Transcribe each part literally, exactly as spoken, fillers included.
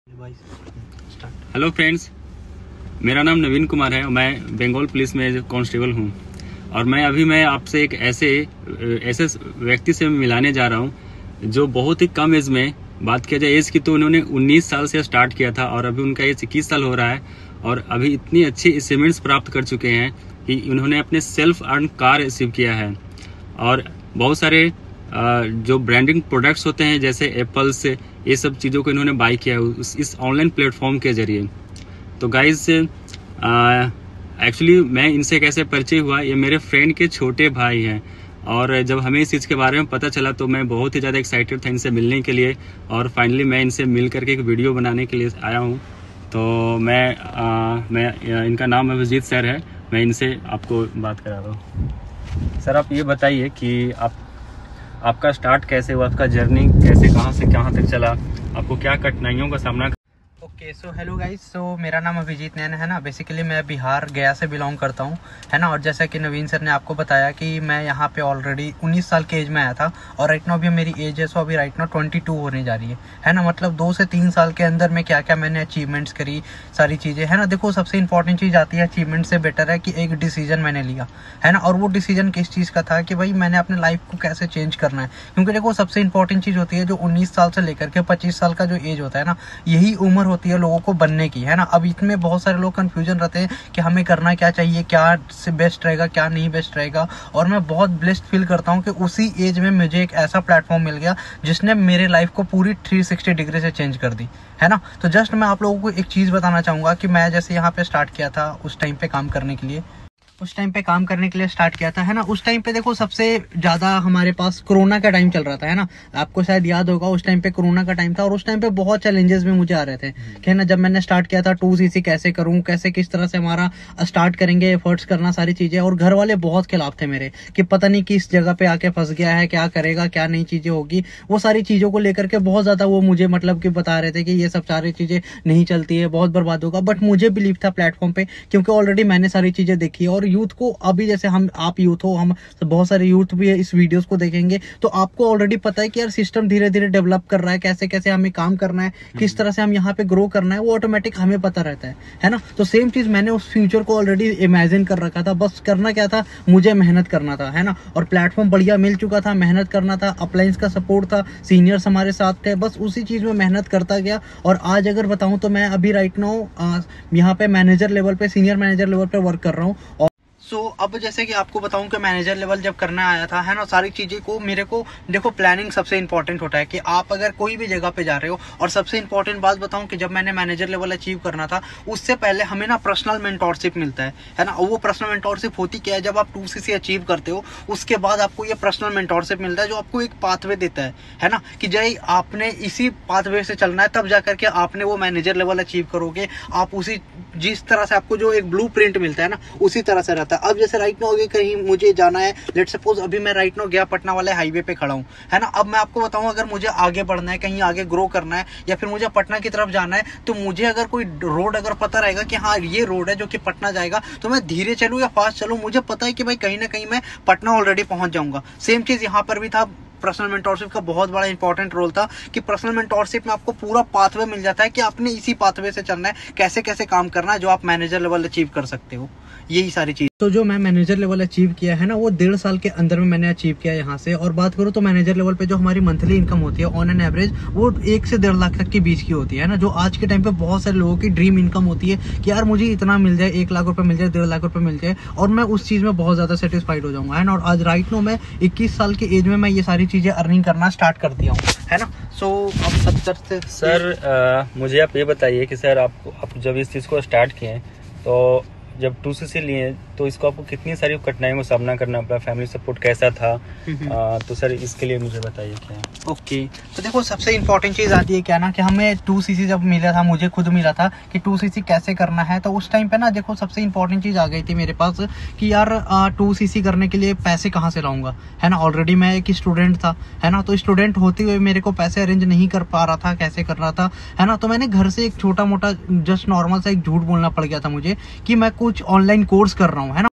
Hello friends, मेरा नाम नवीन कुमार है। मैं बंगाल पुलिस में कांस्टेबल हूं और मैं अभी मैं आपसे एक ऐसे ऐसे व्यक्ति से मिलाने जा रहा हूं जो बहुत ही कम एज में, बात किया जाए एज की तो उन्होंने उन्नीस साल से स्टार्ट किया था और अभी उनका एज इक्कीस साल हो रहा है और अभी इतनी अच्छी अचीवमेंट्स प्राप्त कर चुके हैं कि उन्होंने अपने सेल्फ अर्न कार रिसीव किया है और बहुत सारे जो ब्रांडिंग प्रोडक्ट्स होते हैं जैसे एप्पल से, ये सब चीज़ों को इन्होंने बाई किया है इस ऑनलाइन प्लेटफॉर्म के जरिए। तो गाइज एक्चुअली मैं इनसे कैसे परिचय हुआ, ये मेरे फ्रेंड के छोटे भाई हैं और जब हमें इस चीज़ के बारे में पता चला तो मैं बहुत ही ज़्यादा एक्साइटेड था इनसे मिलने के लिए और फाइनली मैं इनसे मिल करके एक वीडियो बनाने के लिए आया हूँ। तो मैं आ, मैं इनका नाम अभिजीत सर है, मैं इनसे आपको बात करा रहा हूँ। सर आप ये बताइए कि आप आपका स्टार्ट कैसे हुआ, आपका जर्नी कैसे, कहाँ से कहाँ तक चला, आपको क्या कठिनाइयों का सामना। Okay so hello guys, so मेरा नाम अभिजीत नैन है ना। बेसिकली मैं बिहार गया से बिलोंग करता हूँ है ना। और जैसा कि नवीन सर ने आपको बताया कि मैं यहाँ पे ऑलरेडी उन्नीस साल के एज में आया था और राइट नाउ भी मेरी एज है सो अभी राइट नाउ बाईस होने जा रही है है ना। मतलब दो से तीन साल के अंदर में क्या क्या मैंने अचीवमेंट्स करी, सारी चीज़ें है ना। देखो सबसे इंपॉर्टेंट चीज़ आती है अचीवमेंट से बेटर है कि एक डिसीजन मैंने लिया है ना। और वो डिसीजन किस चीज़ का था कि भाई मैंने अपने लाइफ को कैसे चेंज करना है। क्योंकि देखो सबसे इंपॉर्टेंट चीज़ होती है जो उन्नीस साल से लेकर के पच्चीस साल का जो एज होता है ना, यही उम्र होती है लोगों को बनने की है ना। अब इसमें बहुत सारे लोग कंफ्यूजन रहते हैं कि हमें करना क्या चाहिए, क्या से बेस्ट रहेगा, क्या नहीं बेस्ट रहेगा। और मैं बहुत ब्लेस्ड फील करता हूं कि उसी एज में मुझे एक ऐसा प्लेटफॉर्म मिल गया जिसने मेरे लाइफ को पूरी तीन सौ साठ डिग्री से चेंज कर दी है ना। तो जस्ट मैं आप लोगों को एक चीज बताना चाहूंगा कि मैं जैसे यहाँ पे स्टार्ट किया था उस टाइम पे काम करने के लिए उस टाइम पे काम करने के लिए स्टार्ट किया था है ना। उस टाइम पे देखो सबसे ज्यादा हमारे पास कोरोना का टाइम चल रहा था है ना। आपको शायद याद होगा उस टाइम पे कोरोना का टाइम था और उस टाइम पे बहुत चैलेंजेस भी मुझे आ रहे थे कि है ना। जब मैंने स्टार्ट किया था टू सीसी कैसे करूं, कैसे किस तरह से हमारा स्टार्ट करेंगे, एफर्ट्स करना, सारी चीजें। और घर वाले बहुत खिलाफ थे मेरे कि पता नहीं किस जगह पे आके फंस गया है, क्या करेगा, क्या नई चीजें होगी। वो सारी चीजों को लेकर के बहुत ज्यादा वो मुझे मतलब कि बता रहे थे कि ये सब सारी चीजें नहीं चलती है, बहुत बर्बाद होगा। बट मुझे बिलीव था प्लेटफॉर्म पे क्योंकि ऑलरेडी मैंने सारी चीजें देखी और यूथ को अभी जैसे हम आप यूथ हो, हम बहुत सारे यूथ भी इस वीडियोस को देखेंगे तो आपको ऑलरेडी पता है कि यार सिस्टम धीरे धीरे डेवलप कर रहा है, कैसे कैसे हमें काम करना है, किस तरह से हम यहाँ पे ग्रो करना है, वो ऑटोमेटिक हमें पता रहता है है ना। तो सेम चीज मैंने उस फ्यूचर को ऑलरेडी इमेजिन कर रखा था। बस करना क्या था, मुझे मेहनत करना था है ना। और प्लेटफॉर्म बढ़िया मिल चुका था, मेहनत करना था, अपलाइंस का सपोर्ट था, सीनियर्स हमारे साथ थे, बस उसी चीज में मेहनत करता गया। और आज अगर बताऊं तो मैं अभी राइट नाउ यहाँ पे मैनेजर लेवल पे, सीनियर मैनेजर लेवल पे वर्क कर रहा हूँ। सो so, अब जैसे कि आपको बताऊं कि मैनेजर लेवल जब करना आया था है ना, सारी चीजें को मेरे को देखो प्लानिंग सबसे इंपॉर्टेंट होता है कि आप अगर कोई भी जगह पे जा रहे हो। और सबसे इंपॉर्टेंट बात बताऊं कि जब मैंने मैनेजर लेवल अचीव करना था उससे पहले हमें ना पर्सनल मेंटोरशिप मिलता है है ना। वो पर्सनल मेंटोरशिप होती क्या है, जब आप टू सीसी अचीव करते हो उसके बाद आपको ये पर्सनल मेंटोरशिप मिलता है जो आपको एक पाथवे देता है है ना कि जय आपने इसी पाथवे से चलना है, तब जाकर के आपने वो मैनेजर लेवल अचीव करोगे। आप उसी जिस तरह से आपको जो एक ब्लू प्रिंट मिलता है ना उसी तरह से रहता है। अब जैसे राइट नाउ कहीं मुझे जाना है, लेट सपोज अभी मैं राइट नाउ गया पटना वाले हाईवे पे खड़ा हूँ है ना। अब मैं आपको बताऊं अगर मुझे आगे बढ़ना है, कहीं आगे ग्रो करना है या फिर मुझे पटना की तरफ जाना है तो मुझे अगर कोई रोड अगर पता रहेगा कि हाँ ये रोड है जो कि पटना जाएगा तो मैं धीरे चलूं या फास्ट चलूं, मुझे पता है कि भाई कहीं ना कहीं मैं पटना ऑलरेडी पहुंच जाऊंगा। सेम चीज यहाँ पर भी था। पर्सनल मेंटोरशिप का बहुत बड़ा इंपॉर्टेंट रोल था कि पर्सनल मेंटोरशिप में आपको पूरा पाथवे मिल जाता है कि आपने इसी पाथवे से चलना है, कैसे कैसे काम करना है जो आप मैनेजर लेवल अचीव कर सकते हो, यही सारी चीज। तो जो मैं मैनेजर लेवल अचीव किया है ना वो डेढ़ साल के अंदर में मैंने अचीव किया यहाँ से। और बात करूँ तो मैनेजर लेवल पे जो हमारी मंथली इनकम होती है ऑन एन एवरेज वो एक से डेढ़ लाख तक के बीच की होती है ना, जो आज के टाइम पे बहुत सारे लोगों की ड्रीम इनकम होती है कि यार मुझे इतना मिल जाए, एक लाख रुपए मिल जाए, डेढ़ लाख रुपए मिल जाए और मैं उस चीज में बहुत ज्यादा सेटिस्फाइड हो जाऊंगा है ना। और आज राइट नो मैं इक्कीस साल की एज में मैं ये सारी चीजें अर्निंग करना स्टार्ट कर दिया हूँ है ना। सो अब सत्तर से सर आ, मुझे आप ये बताइए कि सर आप, आप जब इस चीज़ को स्टार्ट किए तो जब टू सीसी लिए तो इसको आपको कितनी सारी कठिनाइयों का सामना करना पड़ा, फैमिली सपोर्ट कैसा था, आ, तो सर इसके लिए मुझे बताइए क्या। Okay okay. तो देखो सबसे इंपॉर्टेंट चीज आती है क्या ना कि हमें टू सीसी जब मिला था, मुझे खुद मिला था कि टू सीसी कैसे करना है। तो उस टाइम पे ना देखो सबसे इंपॉर्टेंट चीज आ गई थी मेरे पास कि यार टू सीसी करने के लिए पैसे कहाँ से लाऊंगा है ना। ऑलरेडी मैं एक स्टूडेंट था है ना, तो स्टूडेंट होते हुए मेरे को पैसे अरेंज नहीं कर पा रहा था, कैसे कर रहा था है ना। तो मैंने घर से एक छोटा मोटा जस्ट नॉर्मल सा एक झूठ बोलना पड़ गया था मुझे कि मैं कुछ ऑनलाइन कोर्स कर रहा हूँ है ना।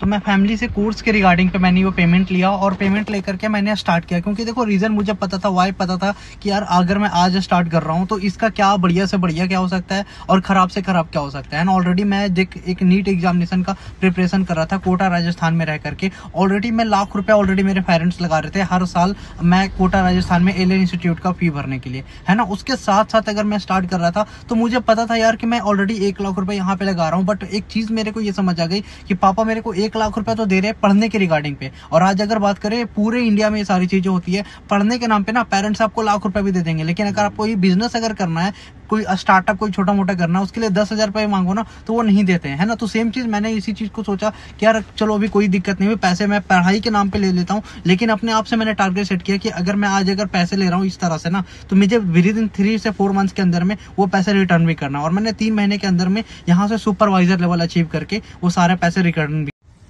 तो मैं फैमिली से कोर्स के रिगार्डिंग पे मैंने वो पेमेंट लिया और पेमेंट लेकर के मैंने स्टार्ट किया, क्योंकि देखो रीजन मुझे पता था, वाई पता था कि यार अगर मैं आज स्टार्ट कर रहा हूँ तो इसका क्या बढ़िया से बढ़िया क्या हो सकता है और खराब से खराब क्या हो सकता है ना। ऑलरेडी मैं देख एक नीट एग्जामिनेशन का प्रिपरेशन कर रहा था कोटा राजस्थान में रह करके। ऑलरेडी मैं लाख रुपया ऑलरेडी मेरे पेरेंट्स लगा रहे थे हर साल मैं कोटा राजस्थान में एलियन इंस्टीट्यूट का फी भरने के लिए, है ना। उसके साथ साथ अगर मैं स्टार्ट कर रहा था तो मुझे पता था यार कि मैं ऑलरेडी एक लाख रुपए यहाँ पे लगा रहा हूँ। बट एक चीज मेरे को ये समझ आ गई कि पापा मेरे को एक लाख रुपया तो दे रहे हैं पढ़ने के रिगार्डिंग पे, और आज अगर बात करें पूरे इंडिया में ये सारी चीजें होती है पढ़ने के नाम पे ना, पेरेंट्स आपको लाख रुपए भी दे देंगे, लेकिन अगर आपको ये बिजनेस अगर करना है, कोई स्टार्टअप कोई छोटा मोटा करना है, उसके लिए दस हजार रुपए मांगो ना तो वो नहीं देते हैं, है ना। तो सेम चीज मैंने इसी चीज को सोचा कि यार चलो अभी कोई दिक्कत नहीं है, पैसे मैं पढ़ाई के नाम पे ले लेता हूँ, लेकिन अपने आप से मैंने टारगेट सेट किया कि अगर मैं आज अगर पैसे ले रहा हूँ इस तरह से ना, तो मुझे विद इन थ्री से फोर मंथ्स के अंदर में वो पैसे रिटर्न भी करना। और मैंने तीन महीने के अंदर में यहाँ से सुपरवाइजर लेवल अचीव करके वो सारे पैसे रिटर्न भी।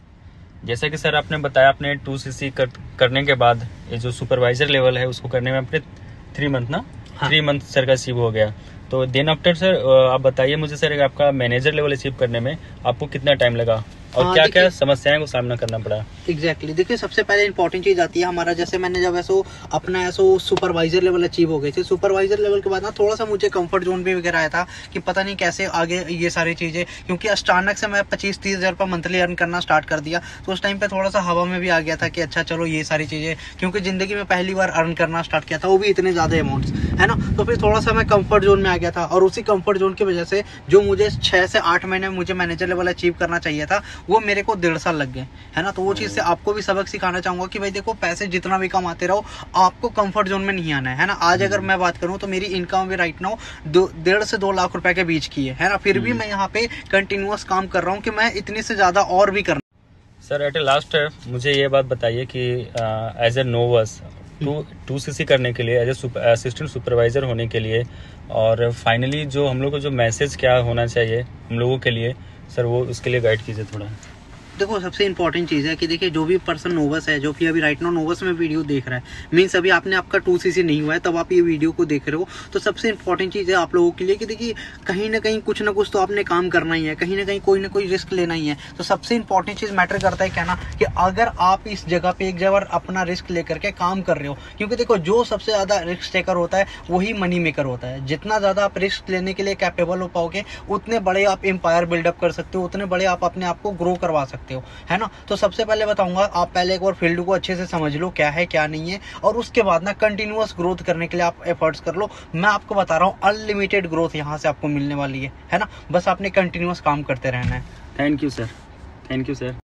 जैसा कि सर आपने बताया, आपने टू सी सी कर, करने के बाद ये जो सुपरवाइजर लेवल है उसको करने में अपने थ्री मंथ ना हाँ। थ्री मंथ सर का अचीव हो गया। तो देन आफ्टर सर आप बताइए मुझे सर, आपका मैनेजर लेवल अचीव करने में आपको कितना टाइम लगा और हाँ, क्या क्या समस्याएं को सामना करना पड़ा? Exactly exactly. देखिए सबसे पहले इंपॉर्टेंट चीज आती है हमारा, जैसे मैंने जब ऐसो अपना ऐसो सुपरवाइजर लेवल अचीव हो गए थे, सुपरवाइजर लेवल के बाद ना थोड़ा सा मुझे कंफर्ट जोन भी वगैरह आया था कि पता नहीं कैसे आगे ये सारी चीजें, क्योंकि अचानक से मैं पच्चीस तीस हजार रुपये मंथली अर्न करना स्टार्ट कर दिया, तो उस टाइम पे थोड़ा सा हवा में भी आ गया था कि अच्छा चलो ये सारी चीजें, क्योंकि जिंदगी में पहली बार अर्न करना स्टार्ट किया था, वो भी इतने ज्यादा अमाउंट्स, है ना। तो फिर थोड़ा सा मैं कंफर्ट जोन में आ गया था, और उसी कंफर्ट जोन की वजह से जो मुझे छह से आठ महीने में मुझे मैनेजर लेवल अचीव करना चाहिए था, वो मेरे को डेढ़ साल लग गए, है ना। तो वो चीज से आपको भी सबक सिखाना चाहूंगा कि भाई देखो पैसे जितना भी कमाते रहो, आपको कंफर्ट जोन में नहीं आना है, है ना। आज अगर मैं बात करूं तो मेरी इनकम भी राइट नाउ डेढ़ से दो लाख रुपए के बीच की है, है ना। फिर भी मैं यहाँ पे कंटिन्यूअस काम कर रहा हूँ कि मैं इतने से ज्यादा और भी करना। सर एट लास्ट मुझे ये बात बताइए कि as a novice to to C C करने के लिए, एज ए असिस्टेंट सुपरवाइजर होने के लिए, और फाइनली जो हम लोग को जो मैसेज क्या होना चाहिए हम लोगों के लिए, सर वो उसके लिए गाइड कीजिए थोड़ा। देखो सबसे इंपॉर्टेंट चीज़ है कि देखिए जो भी पर्सन नोवस है, जो कि अभी राइट नाउ नोवस में वीडियो देख रहा है, मीन्स अभी आपने आपका टू सी सी नहीं हुआ है तब आप ये वीडियो को देख रहे हो, तो सबसे इंपॉर्टेंट चीज़ है आप लोगों के लिए कि देखिए कहीं ना कहीं कुछ ना कुछ तो आपने काम करना ही है, कहीं ना कहीं कोई ना कोई रिस्क लेना ही है। तो सबसे इंपॉर्टेंट चीज़ मैटर करता है क्या ना, कि अगर आप इस जगह पे एक जगह अपना रिस्क लेकर के काम कर रहे हो, क्योंकि देखो जो सबसे ज़्यादा रिस्क टेकर होता है वही मनी मेकर होता है। जितना ज़्यादा आप रिस्क लेने के लिए कैपेबल हो पाओगे, उतने बड़े आप एम्पायर बिल्डअप कर सकते हो, उतने बड़े आप अपने आप को ग्रो करवा सकते हो, है ना। तो सबसे पहले बताऊंगा आप पहले एक बार फील्ड को अच्छे से समझ लो क्या है क्या नहीं है, और उसके बाद ना कंटिन्यूअस ग्रोथ करने के लिए आप एफर्ट्स कर लो। मैं आपको बता रहा हूँ अनलिमिटेड ग्रोथ यहाँ से आपको मिलने वाली है, है ना। बस आपने कंटिन्यूअस काम करते रहना है। Thank you sir, thank you sir.